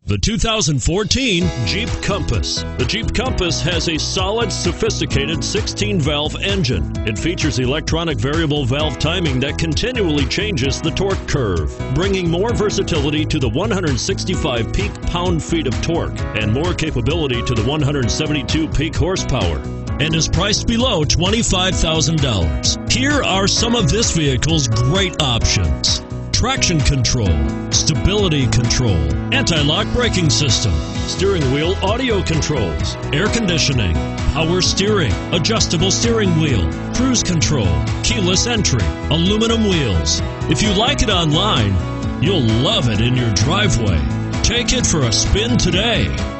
The 2014 Jeep Compass. The Jeep Compass has a solid, sophisticated 16-valve engine. It features electronic variable valve timing that continually changes the torque curve, bringing more versatility to the 165 peak pound-feet of torque and more capability to the 172 peak horsepower, and is priced below $25,000. Here are some of this vehicle's great options: traction control, stability control, anti-lock braking system, steering wheel audio controls, air conditioning, power steering, adjustable steering wheel, cruise control, keyless entry, aluminum wheels. If you like it online, you'll love it in your driveway. Take it for a spin today.